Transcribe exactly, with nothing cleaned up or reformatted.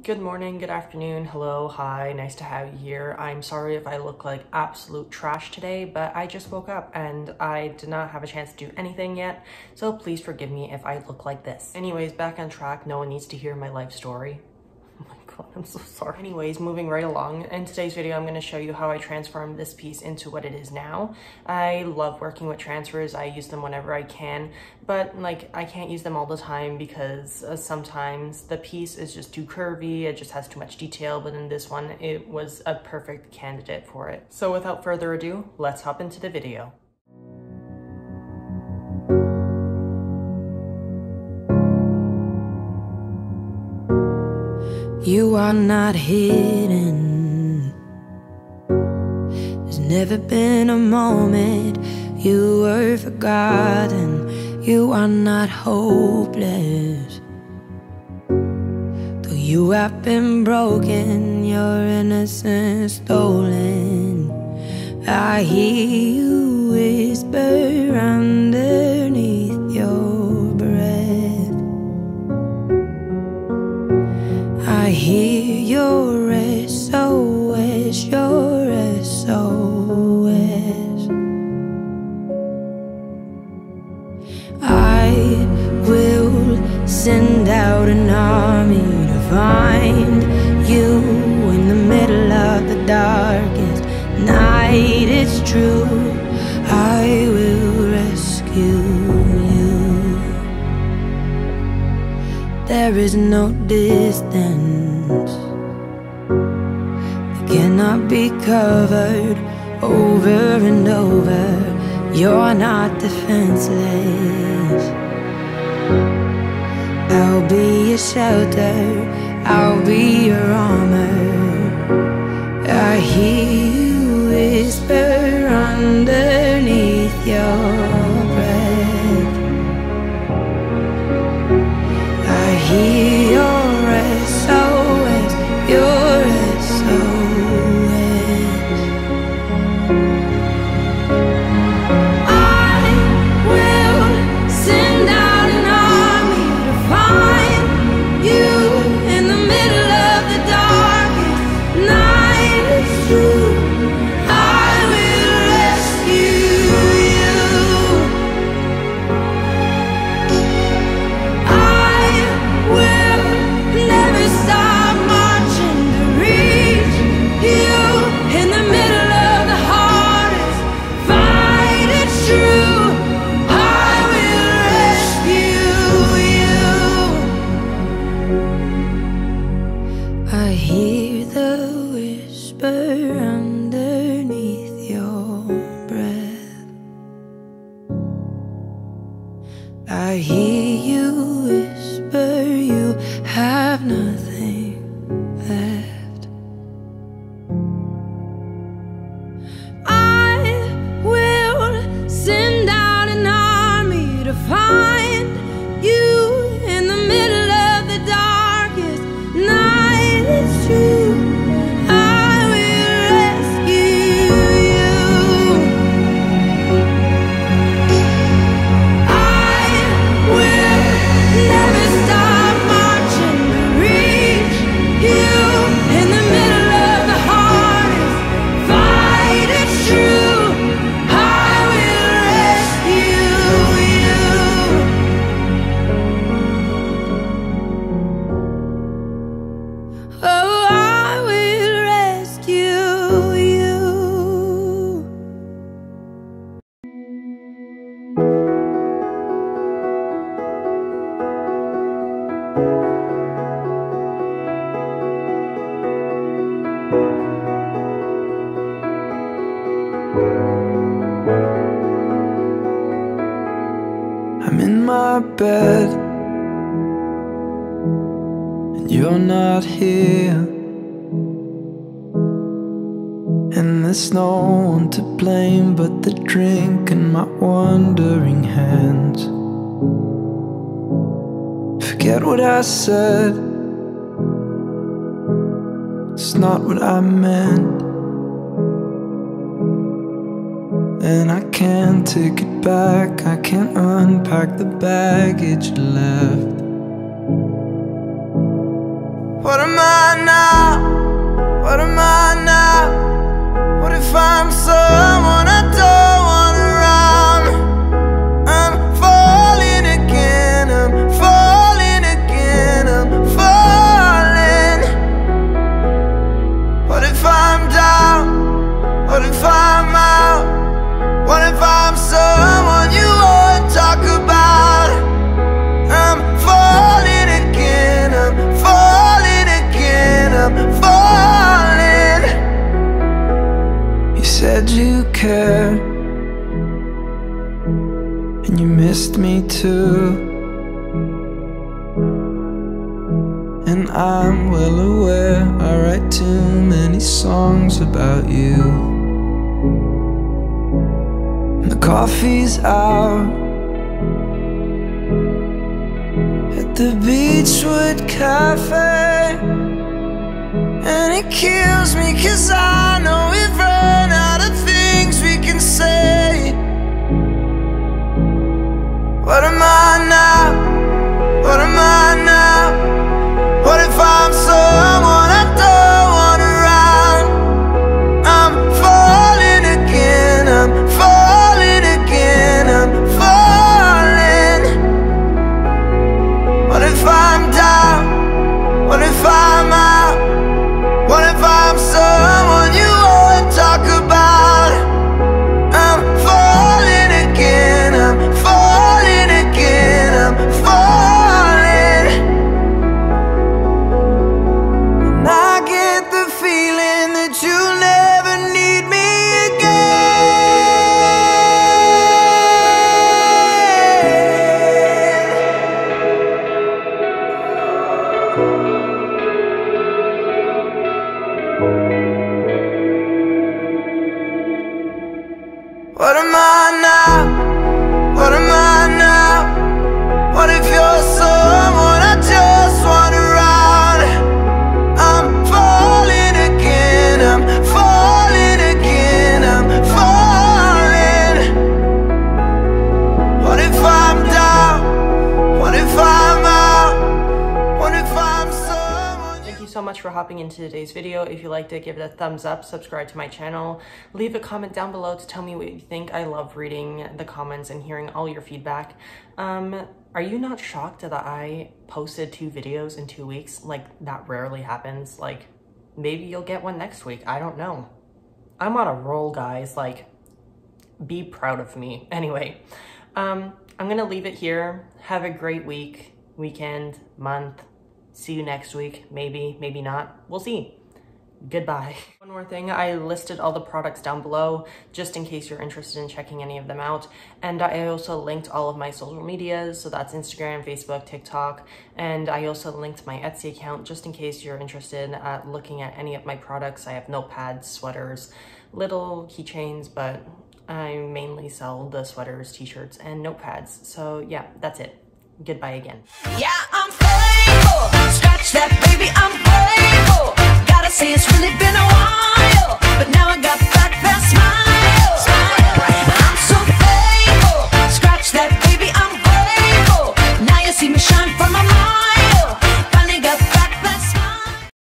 Good morning, good afternoon, hello, hi, nice to have you here. I'm sorry if I look like absolute trash today, but I just woke up and I did not have a chance to do anything yet, so please forgive me if I look like this. Anyways, back on track, no one needs to hear my life story. Oh my god, I'm so sorry. Anyways, moving right along, in today's video I'm going to show you how I transformed this piece into what it is now. I love working with transfers, I use them whenever I can, but like I can't use them all the time because uh, sometimes the piece is just too curvy, it just has too much detail, but in this one it was a perfect candidate for it. So without further ado, let's hop into the video. You are not hidden. There's never been a moment you were forgotten. You are not hopeless. Though you have been broken, your innocence stolen. I hear you whisper underneath your breath. I hear your S O S, your S O S. I will send out an army to find you in the middle of the darkest night. It's true, I will rescue you. There is no distance that cannot be covered over and over. You're not defenseless. I'll be your shelter, I'll be your armor. I hear you whisper underneath your breath. I hear your S O S, your S O S. I will send out an army to find you in the middle of the darkest night. It's true, I will rescue you. I will never stop marching to reach you in the middle of the hardest fight. It's true, I will rescue you. I hear the whisper underneath your breath. I hear you whisper you have nothing left. I will send out an army to find you in the middle of the darkest night. It's true, I will rescue you. I will never stop marching to reach you in the middle of the hardest fight. It's true, I will rescue you. Oh, I will rescue you. I'm in my bed and you're not here, and there's no one to blame but the drink and my wandering hands. Forget what I said, it's not what I meant, and I can't take it back. I can't unpack the baggage left. What am I now? What am I now? What if I'm someone I don't want around? I'm falling again, I'm falling again, I'm falling. What if I'm down? What if I'm out? What if I'm someone you won't talk about? I'm falling again, I'm falling again, I'm falling. You said you cared, and you missed me too. And I'm well aware I write too many songs about you. The coffee's out at the Beachwood Cafe, and it kills me cause I know we've run out of things we can say. What am I now? What am I now? What if I'm someone I don't want around? I'm falling again, I'm falling again, I'm falling. What if I'm down? What if I'm out? What if I'm someone you won't talk about? I'm falling again, I'm falling again, I'm falling. And I get the feeling that you'll never need me What am I now? What am I now? What if you're someone I just want around? I'm falling again, I'm falling again, I'm falling. What if I'm down? What if I'm out? What if I'm someone? Thank you so much for hopping into today's video. If you liked it, give it a thumbs up, subscribe to my channel, leave a comment down below to tell me what you think. I love reading the comments and hearing all your feedback. Um, are you not shocked that I posted two videos in two weeks? Like, that rarely happens. Like, maybe you'll get one next week. I don't know. I'm on a roll, guys. Like, be proud of me. Anyway, um, I'm gonna leave it here. Have a great week, weekend, month. See you next week. Maybe, maybe not. We'll see. Goodbye. One more thing, I listed all the products down below just in case you're interested in checking any of them out. And I also linked all of my social medias, so that's Instagram, Facebook, TikTok. And I also linked my Etsy account just in case you're interested in uh, looking at any of my products. I have notepads, sweaters, little keychains, but I mainly sell the sweaters, t-shirts, and notepads. So yeah, that's it. Goodbye again. Yeah, I'm faithful. Scratch that, baby, I'm grateful. Gotta say it's really been a while, but now I got